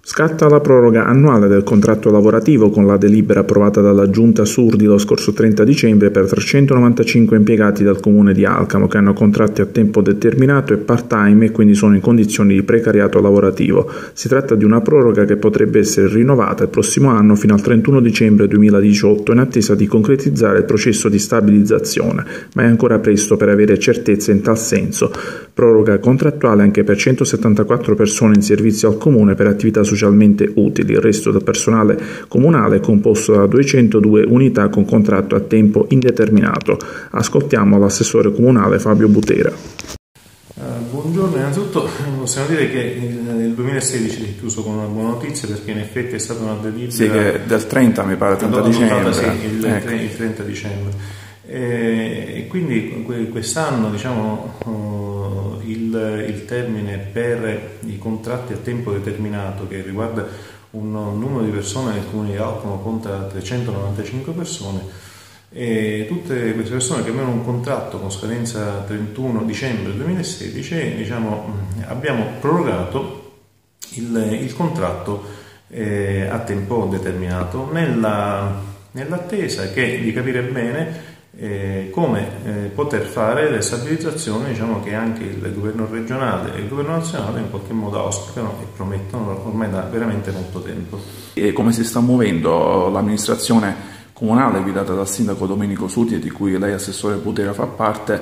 Scatta la proroga annuale del contratto lavorativo con la delibera approvata dalla Giunta Surdi lo scorso 30 dicembre per 395 impiegati del comune di Alcamo che hanno contratti a tempo determinato e part-time e quindi sono in condizioni di precariato lavorativo. Si tratta di una proroga che potrebbe essere rinnovata il prossimo anno fino al 31 dicembre 2018 in attesa di concretizzare il processo di stabilizzazione, ma è ancora presto per avere certezze in tal senso. Proroga contrattuale anche per 174 persone in servizio al comune per attività socialmente utili. Il resto del personale comunale è composto da 202 unità con contratto a tempo indeterminato. Ascoltiamo l'assessore comunale Fabio Butera. Buongiorno, innanzitutto possiamo dire che il 2016 è chiuso con una buona notizia perché in effetti è stata una delibera... Sì, che del 30 mi pare, 30 dicembre. Sì, il 30 dicembre. E quindi quest'anno il termine per i contratti a tempo determinato che riguarda un numero di persone nel comune di Alcamo conta 395 persone e tutte queste persone che avevano un contratto con scadenza 31 dicembre 2016 abbiamo prorogato il contratto a tempo determinato nell'attesa di capire bene come poter fare le stabilizzazioni che anche il governo regionale e il governo nazionale in qualche modo auspicano e promettono ormai da veramente molto tempo. E come si sta muovendo l'amministrazione comunale guidata dal sindaco Domenico Surdi, di cui lei assessore Butera fa parte,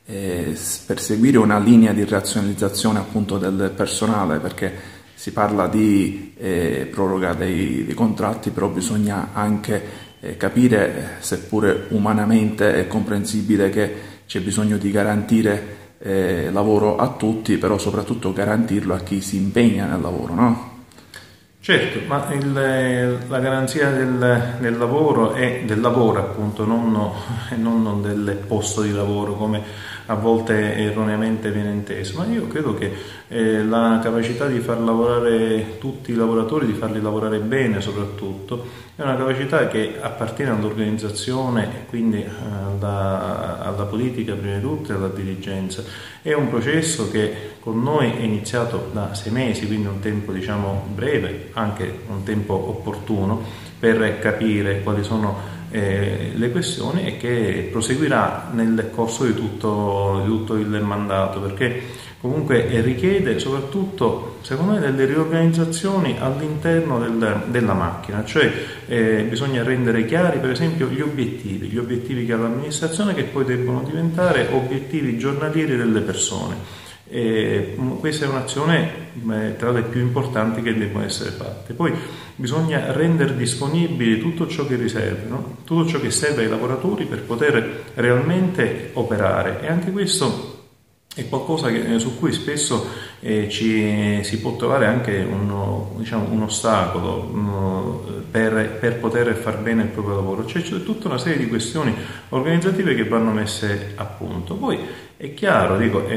per seguire una linea di razionalizzazione appunto del personale, perché si parla di proroga dei contratti, però bisogna anche capire, seppure umanamente è comprensibile che c'è bisogno di garantire lavoro a tutti, però soprattutto garantirlo a chi si impegna nel lavoro, no? Certo, ma la garanzia del lavoro è del lavoro appunto, non del posto di lavoro come a volte erroneamente viene inteso, ma io credo che la capacità di far lavorare tutti i lavoratori, di farli lavorare bene soprattutto, è una capacità che appartiene all'organizzazione e quindi alla politica prima di tutto e alla dirigenza. È un processo che con noi è iniziato da 6 mesi, quindi un tempo breve, anche un tempo opportuno per capire quali sono le questioni e che proseguirà nel corso di tutto il mandato, perché comunque richiede soprattutto, secondo me, delle riorganizzazioni all'interno della macchina, cioè bisogna rendere chiari per esempio gli obiettivi che ha l'amministrazione, che poi debbono diventare obiettivi giornalieri delle persone. Questa è un'azione tra le più importanti che devono essere fatte. Poi bisogna rendere disponibile tutto ciò che riserve, no? Tutto ciò che serve ai lavoratori per poter realmente operare, e anche questo è qualcosa su cui spesso si può trovare anche un ostacolo per poter far bene il proprio lavoro. C'è tutta una serie di questioni organizzative che vanno messe a punto. Poi è chiaro,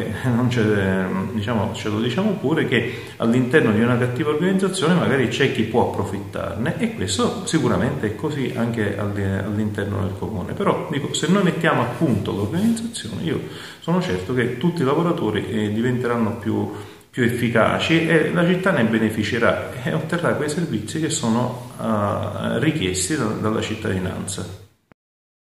ce lo diciamo pure, che all'interno di una cattiva organizzazione magari c'è chi può approfittarne, e questo sicuramente è così anche all'interno del comune. Però se noi mettiamo a punto l'organizzazione, io sono certo che tutti i lavoratori diventeranno più efficaci e la città ne beneficerà e otterrà quei servizi che sono richiesti dalla cittadinanza.